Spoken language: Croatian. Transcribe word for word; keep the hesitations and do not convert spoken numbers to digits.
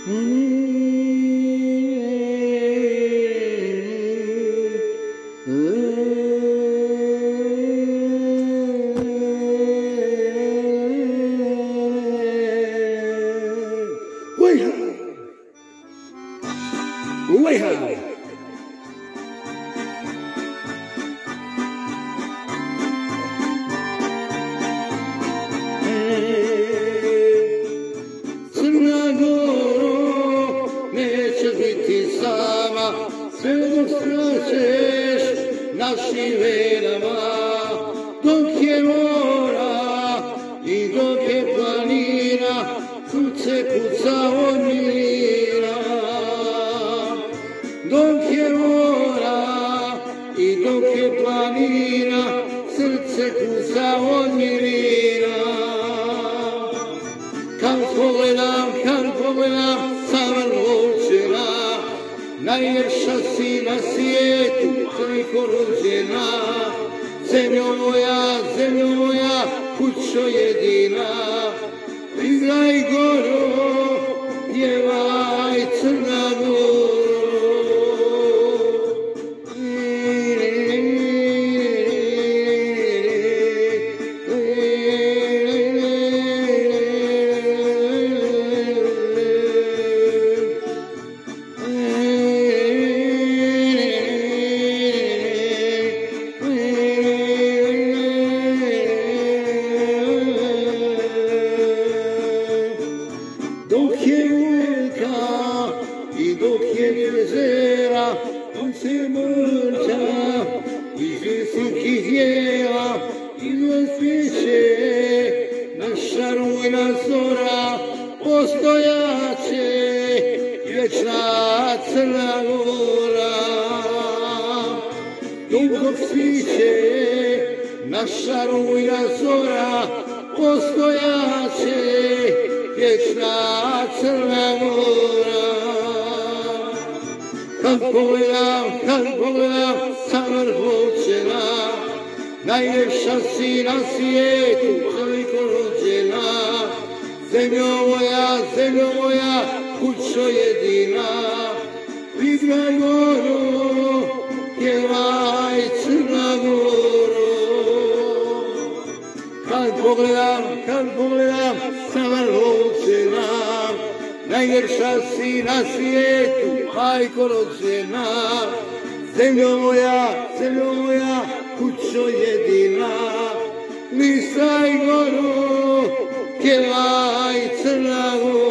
Way high. Crna Goro, nećeš biti sama, sve dok strašeš našim venama. Dok je mora i dok je planina, srce puca od milina. Dok je mora i dok je planina, srce kuca od milina. Kad pogledam, kad pogledam, sam rođena, najljepša si na svijetu, toliko rođena. Zemljo moja, zemljo moja, kućo jedina, igraj Goro, pjevaj Crna Goro. Dok je vulka i dok je jezera, on se mrča iz visokih jela, izvan svijeće naša rujna zora, postojaće vječna Crna Gora. Dok svijeće naša rujna zora, postojaće vječna Crna Gora. Kad pogledam, kad pogledam, sam rođena, najljepša si na svijetu, toliko rođena. Zemljo moja, zemljo moja, kućo jedina, igraj Goro, pjevaj Crna Goro. Kad pogledam, kad pogledam, sam rođena, najljepša si na svijetu, majko rođena. Zemljo moja, zemljo moja, kućo jedina, listaj Goro, pjevaj Crna Gora.